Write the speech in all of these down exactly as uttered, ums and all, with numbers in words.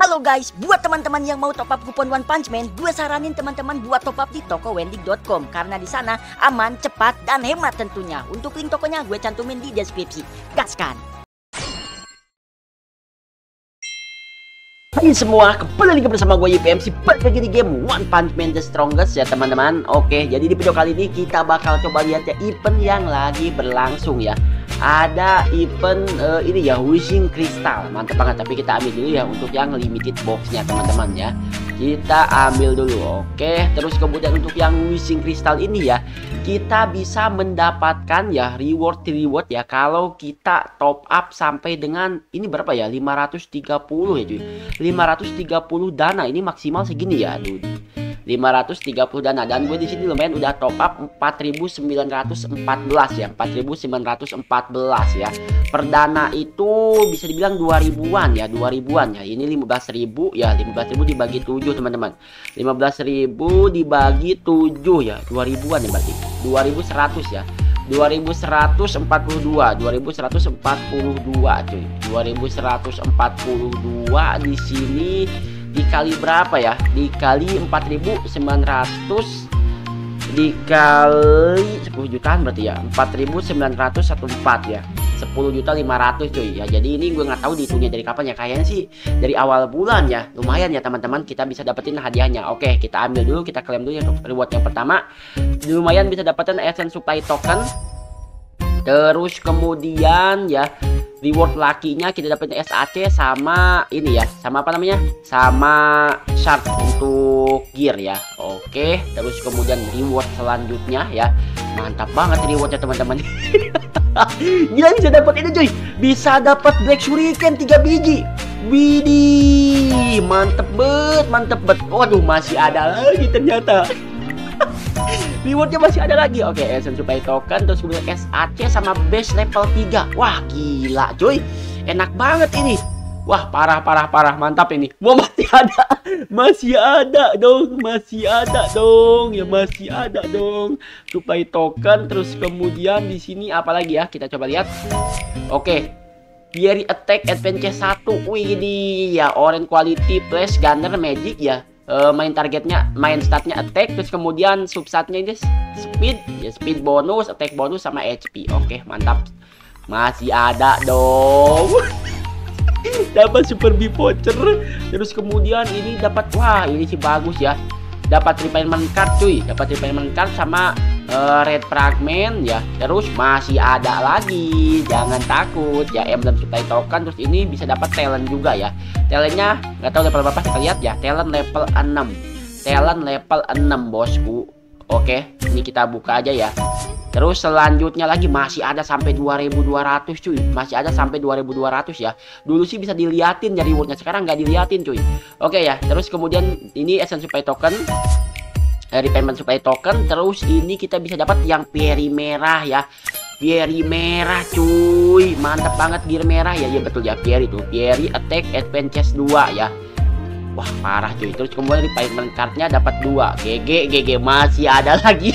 Halo guys, buat teman-teman yang mau top up kupon One Punch Man, gue saranin teman-teman buat top up di toko wendig dot com karena di sana aman, cepat, dan hemat tentunya. Untuk link tokonya gue cantumin di deskripsi. Gaskan! Hai semua, kembali lagi bersama gue Y P M C, balik lagi di game One Punch Man The Strongest ya teman-teman. Oke, jadi di video kali ini kita bakal coba lihat ya event yang lagi berlangsung ya. Ada event uh, ini ya, Wishing Crystal, mantap banget. Tapi kita ambil dulu ya untuk yang limited boxnya teman-teman ya. Kita ambil dulu, oke. Terus kemudian untuk yang Wishing Crystal ini ya, kita bisa mendapatkan ya reward reward ya kalau kita top up sampai dengan ini berapa ya, lima ratus tiga puluh ya cuy, lima ratus tiga puluh dana. Ini maksimal segini ya, aduh, lima ratus tiga puluh dana. Dan gue di sini lumayan udah top up empat ribu sembilan ratus empat belas ya, empat ribu sembilan ratus empat belas ya. Per dana itu bisa dibilang dua ribuan ya, dua ribuan ya. Ini lima belas ribu ya, lima belas ribu dibagi tujuh teman-teman. lima belas ribu dibagi tujuh ya, dua ribuan ya berarti. dua ribu seratus ya. dua ribu seratus empat puluh dua, dua ribu seratus empat puluh dua cuy. dua ribu seratus empat puluh dua di sini dikali berapa ya? Dikali empat ribu sembilan ratus dikali sepuluh jutaan berarti ya, empat ribu sembilan ratus empat belas ya, sepuluh juta lima ratus cuy ya. Jadi ini gue nggak tahu dihitungnya dari kapan ya, kayaknya sih dari awal bulan ya. Lumayan ya teman-teman, kita bisa dapetin hadiahnya. Oke, kita ambil dulu, kita klaim dulu ya untuk reward yang pertama. Lumayan bisa dapetin Essence Supply Token. Terus kemudian ya reward lakinya kita dapetin S A C sama ini ya, sama apa namanya, sama shard untuk gear ya. Oke, terus kemudian reward selanjutnya ya, mantap banget rewardnya teman-teman. Gila, bisa dapat ini cuy, bisa dapat Black Shuriken tiga biji. Widih, mantep bet, mantep bet. Waduh, masih ada lagi ternyata. Rewardnya masih ada lagi. Oke, Essence Supply Token, terus kemudian S A C sama base level tiga. Wah gila cuy, enak banget ini. Wah parah parah parah, mantap ini. Wah masih ada, masih ada dong, masih ada dong ya, masih ada dong supply token. Terus kemudian di sini apa lagi ya, kita coba lihat. Oke, Fiery Attack Advance satu. Wih ini ya, Orange Quality Flash Gunner Magic ya. Uh, main targetnya, main statnya attack, terus kemudian substatnya ini speed ya, speed bonus, attack bonus sama H P. Oke mantap, masih ada dong. Dapat super B voucher. Terus kemudian ini dapat, wah ini sih bagus ya, dapat refinement card cuy, dapat refinement card sama uh, red fragment ya. Terus masih ada lagi, jangan takut ya, emblem supply token. Terus ini bisa dapat talent juga ya. Talentnya nggak tahu level berapa, kita lihat ya. Talent level enam, talent level enam bosku. Oke, ini kita buka aja ya. Terus selanjutnya lagi masih ada sampai dua ribu dua ratus cuy, masih ada sampai dua ribu dua ratus ya. Dulu sih bisa diliatin ya rewardnya, sekarang nggak diliatin cuy. Oke ya, terus kemudian ini Essence Supply Token, eh, Repayment Supply Token. Terus ini kita bisa dapat yang Fiery merah ya, Fiery merah cuy, mantap banget gear merah ya. Ya betul ya, Fiery tuh, Fiery Attack Advance dua ya. Wah parah cuy. Terus kemudian repayment cardnya dapat dua. G G G G, masih ada lagi.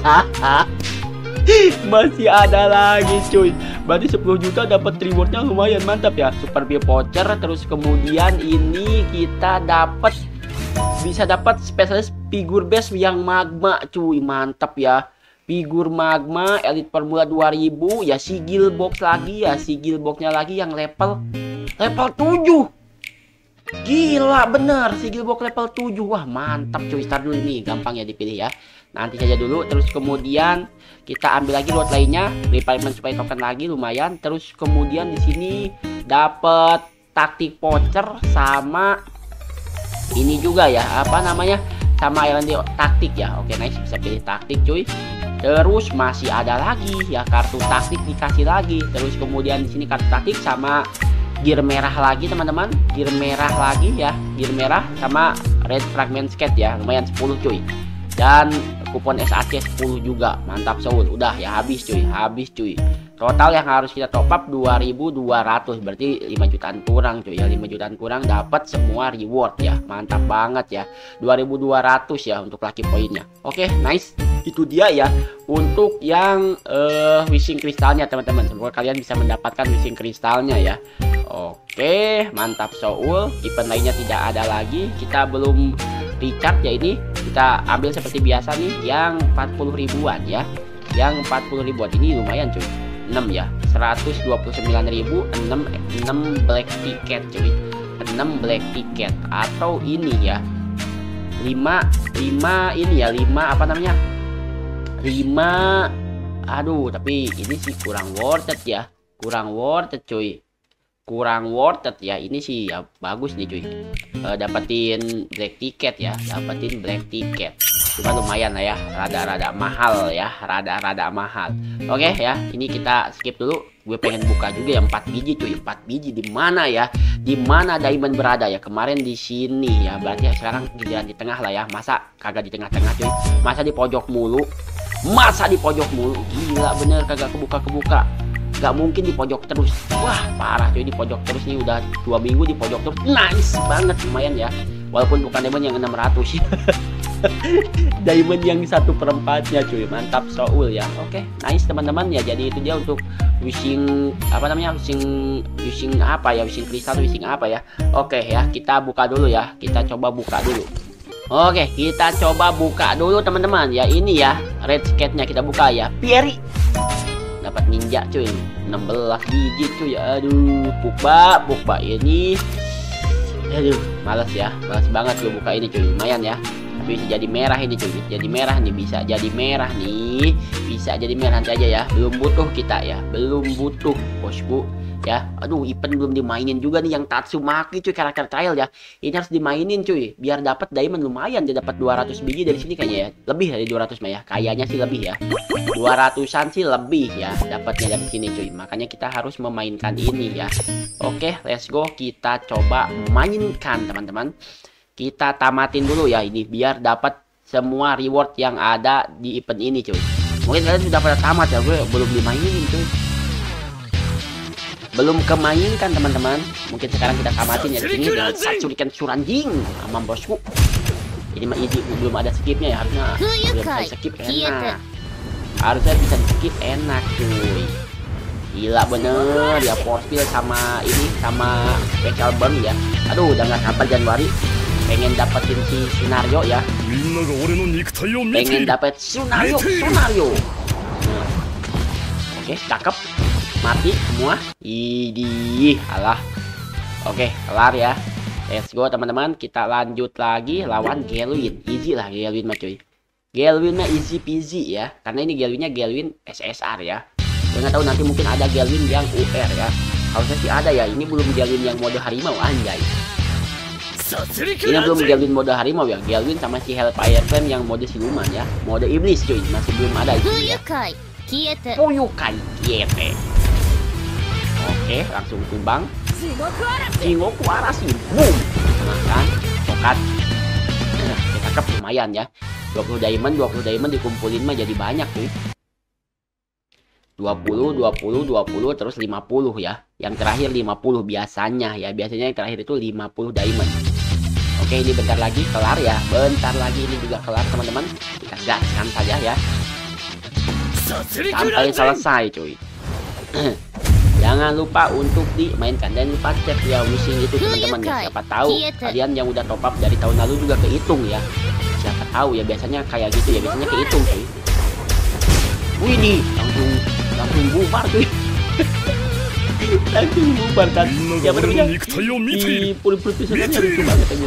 Masih ada lagi cuy. Berarti sepuluh juta dapat rewardnya lumayan mantap ya. Super B voucher. Terus kemudian ini kita dapat, bisa dapat spesialis figur base yang magma cuy, mantap ya. Figur magma Elite Formula dua ribu ya, sigil box lagi ya, sigil boxnya lagi yang level level tujuh. Gila bener, sigil box level tujuh. Wah mantap cuy. Start dulu ini, gampang ya dipilih ya, nanti saja dulu. Terus kemudian kita ambil lagi lot lainnya, refinement supply token lagi lumayan. Terus kemudian di sini dapat taktik voucher sama ini juga ya, apa namanya, sama R and D taktik ya. Oke nice, bisa pilih taktik cuy. Terus masih ada lagi ya, kartu taktik dikasih lagi. Terus kemudian di sini kartu taktik sama gear merah lagi teman-teman, gear merah lagi ya, gear merah sama red fragment skate ya, lumayan sepuluh cuy. Dan kupon S A C sepuluh juga, mantap Soul. Udah ya, habis cuy, habis cuy. Total yang harus kita top up dua ribu dua ratus, berarti lima jutaan kurang cuy ya, lima jutaan kurang dapat semua reward ya. Mantap banget ya, dua ribu dua ratus ya untuk lucky poinnya. Oke, nice. Itu dia ya untuk yang uh, wishing kristalnya teman-teman. Semoga kalian bisa mendapatkan wishing kristalnya ya. Oke, mantap Soul. Event lainnya tidak ada lagi. Kita belum recharge ya ini. Kita ambil seperti biasa nih yang empat puluh ribuan ya. Yang empat puluh ribuan ini lumayan cuy. enam ya. seratus dua puluh sembilan ribu, enam enam black ticket cuy. enam black ticket atau ini ya. lima lima ini ya, lima apa namanya? lima. Aduh, tapi ini sih kurang worth it ya. Kurang worth it cuy. Kurang worth it ya. Ini sih ya bagus nih cuy. E, dapetin black ticket ya. Dapetin black ticket. Cuma lumayan lah ya. Rada-rada mahal ya. Rada-rada mahal. Oke ya. Ini kita skip dulu. Gue pengen buka juga yang empat biji cuy. empat biji di mana ya? Di mana diamond berada ya? Kemarin di sini ya. Berarti ya sekarang giliran di tengah lah ya. Masa kagak di tengah-tengah cuy? Masa di pojok mulu? Masa di pojok mulu? Gila bener kagak kebuka-kebuka. Gak mungkin di pojok terus. Wah parah cuy, di pojok terus nih. Udah dua minggu di pojok terus. Nice banget, lumayan ya. Walaupun bukan diamond yang enam ratus ya. Diamond yang satu perempatnya cuy. Mantap Soul ya. Oke, nice teman-teman ya. Jadi itu dia untuk wishing apa namanya, wishing wishing apa ya, wishing kristal, wishing apa ya. Oke ya, kita buka dulu ya. Kita coba buka dulu. Oke, kita coba buka dulu teman-teman ya. Ini ya red skate-nya kita buka ya. Pieri dapat ninja cuy, enam belas biji cuy. Aduh, Pugba, Pugba ini. Aduh, malas ya. Malas banget gue buka ini cuy. Lumayan ya. Tapi bisa jadi merah ini cuy. Jadi merah nih, bisa jadi merah nih. Bisa jadi merah nanti aja ya. Belum butuh kita ya. Belum butuh, bosku. Ya, aduh, event belum dimainin juga nih yang Tatsumaki cuy, karakter trial ya. Ini harus dimainin cuy, biar dapat diamond lumayan. Dia dapat dua ratus biji dari sini kayaknya ya. Lebih dari dua ratus mah ya. Kayaknya sih lebih ya. dua ratusan sih lebih ya dapatnya dari sini cuy. Makanya kita harus memainkan ini ya. Oke, let's go. Kita coba mainkan teman-teman. Kita tamatin dulu ya ini biar dapat semua reward yang ada di event ini cuy. Mungkin kalian sudah pada tamat ya, gue belum dimainin cuy. Belum kemainkan teman-teman. Mungkin sekarang kita tamatin ya di sini dengan Shuriken Suranjing sama bosku. Ini mah easy, belum ada skipnya ya, harusnya belum bisa skip enak. Harusnya bisa skip enak cuy. Gila bener ya, force field sama ini sama special burn ya. Aduh, udah nggak sabar Januari. Pengen dapetin si Sunario ya. Pengen dapet Sunario, Sunario. Nah. Oke, cakep. Mati semua. Idih, alah. Oke, kelar ya. Let's go teman-teman. Kita lanjut lagi lawan Gelwin. Easy lah Gelwin mah cuy. Gelwin mah easy peasy ya. Karena ini Gelwinnya Gelwin S S R ya. Gue nggak tahu nanti mungkin ada Gelwin yang U R ya. Harusnya sih ada ya. Ini belum Gelwin yang mode harimau, anjay. Ini belum Gelwin mode harimau ya. Gelwin sama si Hellfire Flame yang mode siluman ya. Mode iblis cuy. Masih belum ada itu ya. Fuyukai Kiete. Oke, langsung tumbang. Jingoku Arashi. Boom. Nah kan, tokat. Kita cakep lumayan ya. dua puluh diamond, dua puluh diamond dikumpulin mah jadi banyak cuy. dua puluh, dua puluh, dua puluh terus lima puluh ya. Yang terakhir lima puluh biasanya ya. Biasanya yang terakhir itu lima puluh diamond. Oke, ini bentar lagi kelar ya. Bentar lagi ini juga kelar teman-teman. Kita gaskan saja ya. Sampai selesai cuy. Jangan lupa untuk dimainkan dan lupa cek ya wishing itu teman-teman ya. Siapa tahu kalian yang udah top up dari tahun lalu juga kehitung ya. Siapa tahu ya, biasanya kayak gitu ya, biasanya kehitung cuy. Widih, langsung langsung bubar cuy. Langsung bubar kan. Ya benernya di puri-puri lucu banget aja.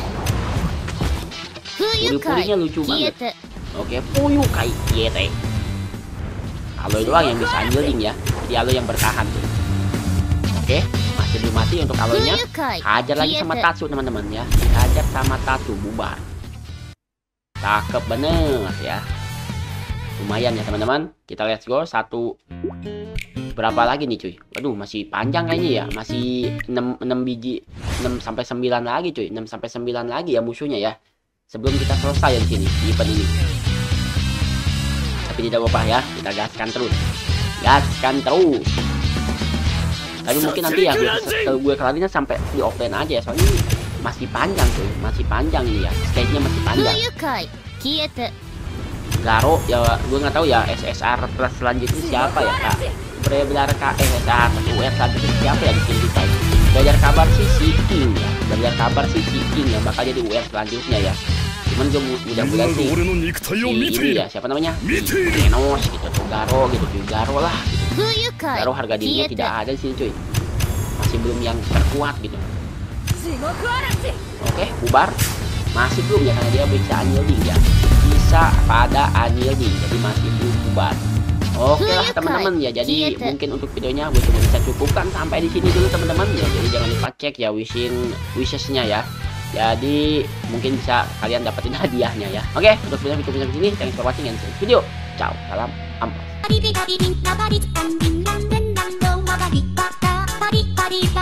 Puri-purinya lucu banget. Oke, Fuyukai Kiete. Aloy doang yang bisa angeling ya. Jadi Aloy yang bertahan tuh. Oke, masih belum mati untuk Aloynya. Hajar lagi sama Tatsu teman-teman ya. Hajar sama Tatsu, bubar. Cakep bener ya. Lumayan ya teman-teman. Kita let's go. Satu. Berapa lagi nih cuy? Waduh, masih panjang kayaknya ya. Masih enam, enam biji. enam sampai sembilan lagi cuy. enam sampai sembilan lagi ya musuhnya ya. Sebelum kita selesai di sini di event ini. Tapi tidak apa-apa ya, kita gaskan terus. Gaskan terus. Tapi mungkin nanti ya gue, kalau gue kelarinnya sampai di offline aja ya. Soalnya ini masih panjang tuh, masih panjang ini ya. Stage-nya masih panjang. Garo ya, gue nggak tahu ya S S R plus selanjutnya siapa ya kak. Benar-benar K S S R U R selanjutnya siapa ya di sini kita. belajar kabar sih si King ya, belajar kabar sih si King yang bakal jadi U R selanjutnya ya. Cuman gue mudah-mudahan sih si ini ya, siapa namanya, Genos gitu, tuh Garo gitu, tuh Garo lah gitu. Garo harga dirinya tidak ada di sini cuy, masih belum yang terkuat gitu. Oke, bubar. Masih belum ya, karena dia bisa unyielding ya, bisa pada unyielding, jadi masih belum bubar. Oke lah teman-teman ya, jadi mungkin untuk videonya gue cuma bisa cukupkan sampai di sini dulu teman-teman ya. Jadi jangan lupa cek ya wishing wishesnya ya. Jadi mungkin bisa kalian dapetin hadiahnya ya. Oke, untuk video itu sampai sini. Thanks for watching and see you video. Ciao, salam ampas.